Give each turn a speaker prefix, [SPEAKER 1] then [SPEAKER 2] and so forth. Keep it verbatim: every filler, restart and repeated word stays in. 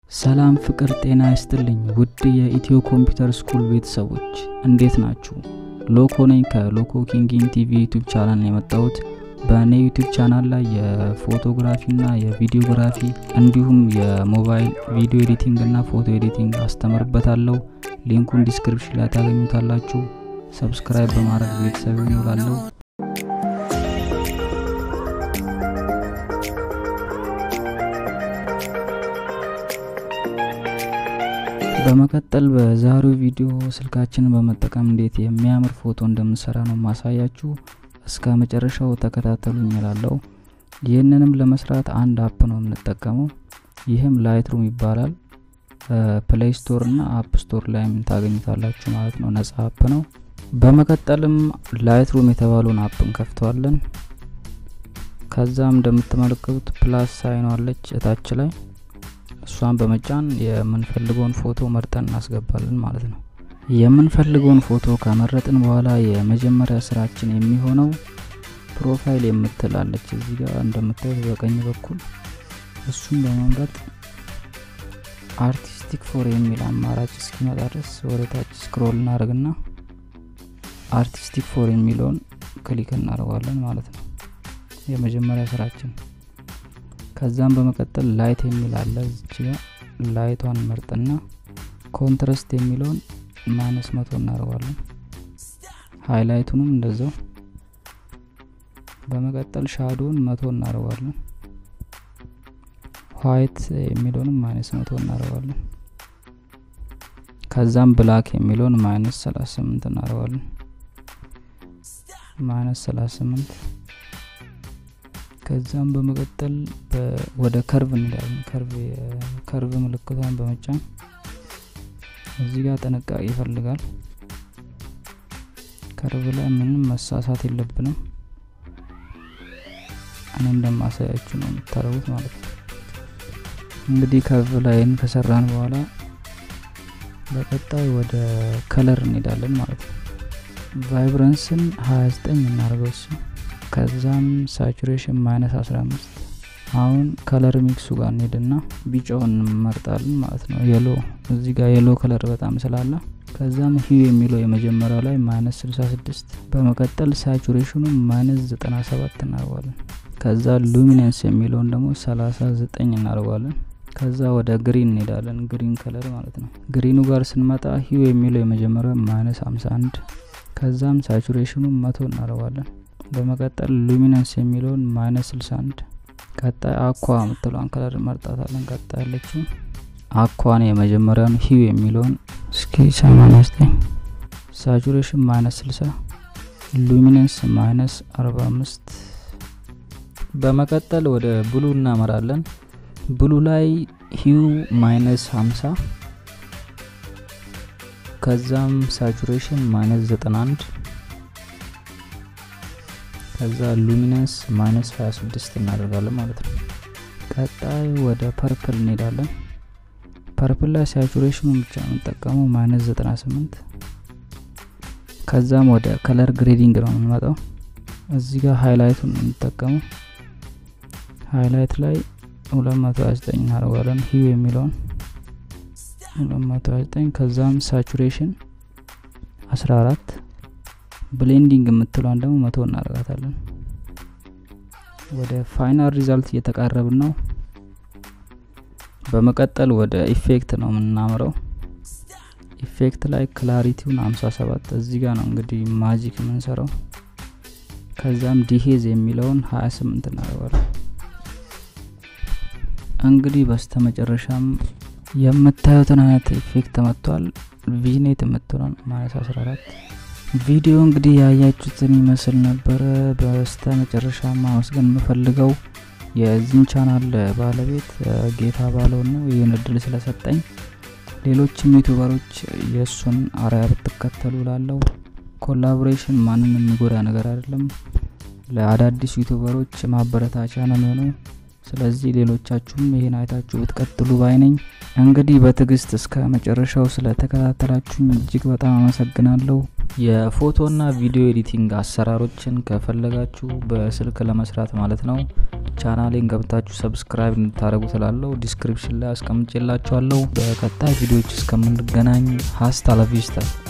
[SPEAKER 1] ሰላም ፍቅር ጤና ይስጥልኝ ውድ የኢትዮ ኮምፒውተር ስኩል ቤተሰቦች እንዴት ናችሁ? ሎኮ ነኝ ከሎኮ ኪንግ ቲቪ ዩቲዩብ ቻናል የመጣሁት። በኔ ዩቲዩብ ቻናል ላይ የፎቶግራፊና የቪዲዮግራፊ እንዲሁም የሞባይል ቪዲዮ ኤዲቲንግ እና ፎቶ ኤዲቲንግ አስተምርበታለሁ። ሊንኩን ዲስክሪፕሽን ላይ ታገኙታላችሁ። ሰብስክራይብ በማድረግ ቤተሰብ ይሁኑ። በመቀጠል በዛሬው ቪዲዮ ስልካችንን በመጠቀም እንዴት የሚያምር ፎቶ እንደምንሰራ ነው ማሳያችሁ። እስከ መጨረሻው ተከታተሉኝ እላለሁ። ይህንንም ለመስራት አንድ አፕ ነው የምንጠቀመው። ይህም ላይትሩም ይባላል። ፕሌይ ስቶር እና አፕ ስቶር ላይ ታገኙታላችሁ ማለት ነው። ነፃ አፕ ነው። በመቀጠልም ላይትሩም የተባለውን አፕ እንከፍተዋለን። ከዛም እንደምትመለከቱት ፕላስ ሳይን አለች እታች ላይ እሷን በመጫን የምንፈልገውን ፎቶ መርጠን እናስገባለን ማለት ነው። የምንፈልገውን ፎቶ ከመረጥን በኋላ የመጀመሪያ ስራችን የሚሆነው ፕሮፋይል የምትላለች እዚህ ጋር እንደምታዩት በቀኝ በኩል እሱን በመምረጥ አርቲስቲክ ፎር የሚል አማራጭ እስኪመጣ ድረስ ወደ ታች ስክሮል እናደርግና አርቲስቲክ ፎር የሚለውን ክሊክ እናደርጋለን ማለት ነው። የመጀመሪያ ስራችን ከዛም በመቀጠል ላይት የሚል አለ እዚህ ጋር ላይቷን መርጠና ኮንትራስት የሚለውን ማይነስ መቶ እናደርጋለን። ሃይላይቱንም እንደዛው። በመቀጠል ሻዶውን መቶ እናደርጋለን። ዋይት የሚለውን ማይነስ መቶ እናደርጋለን። ከዛም ብላክ የሚለውን ማይነስ ሰላሳ ስምንት እናደርጋለን። ማይነስ ሰላሳ ስምንት ከዛም በመቀጠል ወደ ከርቭ እንሄዳለን። ከርቭ ከርቭ ምልክቷን በመጫን እዚህ ጋር ጥንቃቄ ይፈልጋል። ከርቭ ላይ ምንም መሳሳት የለብንም። እኔ እንደማሳያችሁ ነው የምታረጉት ማለት ነው። እንግዲህ ከርቭ ላይን ከሰራን በኋላ በቀጣይ ወደ ከለር እንሄዳለን ማለት ነው። ቫይብራንስን ሃያ ዘጠኝ እናደርገው እሱ ከዛም ሳቹሬሽን ማይነስ አስራ አምስት። አሁን ከለር ሚክሱ ጋር እንሄድና ቢጫውን እንመርጣለን ማለት ነው። የሎ እዚህ ጋር የሎ ከለር በጣም ስላለ ከዛም ሂው የሚለው የመጀመሪያው ላይ ማይነስ ስልሳ ስድስት። በመቀጠል ሳቹሬሽኑ ማይነስ ዘጠና ሰባት እናደርጋለን። ከዛ ሉሚነንስ የሚለውን ደግሞ ሰላሳ ዘጠኝ እናደርጋለን። ከዛ ወደ ግሪን እንሄዳለን። ግሪን ከለር ማለት ነው። ግሪኑ ጋር ስንመጣ ሂው የሚለው የመጀመሪያው ማይነስ ሃምሳ አንድ። ከዛም ሳቹሬሽኑ መቶ እናደርጋለን። በመቀጠል ሉሚነንስ የሚለውን ማይነስ ስልሳ አንድ። ቀጣይ አኳ የምትለውን ከለር መርጣታለን። ቀጣይ ያለችው አኳን የመጀመሪያውን ሂው የሚለውን እስኪ ሰማንያ ዘጠኝ። ሳቹሬሽን ማይነስ ስልሳ፣ ሉሚነንስ ማይነስ አርባ አምስት። በመቀጠል ወደ ብሉ እናመራለን። ብሉ ላይ ሂው ማይነስ ሃምሳ። ከዛም ሳቹሬሽን ማይነስ ዘጠና አንድ። ከዛ ሉሚነንስ ማይነስ ሃያ ስድስት እናደርጋለን ማለት ነው። ቀጣይ ወደ ፐርፕል እንሄዳለን። ፐርፕል ላይ ሳቹሬሽኑን ብቻ እንጠቀመው ማይነስ ዘጠና ስምንት። ከዛም ወደ ከለር ግሬዲንግ ነው የምንመጣው። እዚህ ጋር ሃይላይቱን እንጠቀመው። ሃይላይት ላይ ሁለት መቶ ሃያ ዘጠኝ እናደርጋለን ሂው የሚለውን ሁለት መቶ ሃያ ዘጠኝ። ከዛም ሳቹሬሽን አስራ አራት። ብሌንዲንግ የምትለውን ደግሞ መቶ እናደርጋታለን። ወደ ፋይናል ሪዛልት እየተቃረብን ነው። በመቀጠል ወደ ኢፌክት ነው የምናመራው። ኢፌክት ላይ ክላሪቲውን ሃምሳ ሰባት እዚህ ጋር ነው እንግዲህ ማጂክ የምንሰራው። ከዛም ዲሄዝ የሚለውን ሃያ ስምንት እናደርጋለን። እንግዲህ በስተመጨረሻም የምታዩትን አይነት ኢፌክት መጥቷል። ቪኔት የምትለውን ማይነስ አስራ አራት። ቪዲዮ እንግዲህ ያያችሁትን ይመስል ነበር። በስተመጨረሻም ማመስገን የምፈልገው የዚህን ቻናል ባለቤት ጌታ ባለው ነው ይህን እድል ስለሰጠኝ። ሌሎችም ዩቲዩበሮች የሱን አርአያ ብትከተሉ ላለው ኮላቦሬሽን ማንንም የሚጎዳ ነገር አይደለም። ለአዳዲስ ዩቲዩበሮች ማበረታቻ ነው ነው። ስለዚህ ሌሎቻችሁም ይሄን አይታችሁ ብትቀጥሉ ባይነኝ። እንግዲህ በትግስት እስከ መጨረሻው ስለተከታተላችሁኝ እጅግ በጣም አመሰግናለሁ። የፎቶና ቪዲዮ ኤዲቲንግ አሰራሮችን ከፈለጋችሁ በስልክ ለመስራት ማለት ነው ቻናሌን ገብታችሁ ሰብስክራይብ እንድታደርጉ ተላለው ዲስክሪፕሽን ላይ አስቀምጬላችኋለሁ በቀጣይ ቪዲዮዎች እስከምንገናኝ ሃስታ ላ ቪስታ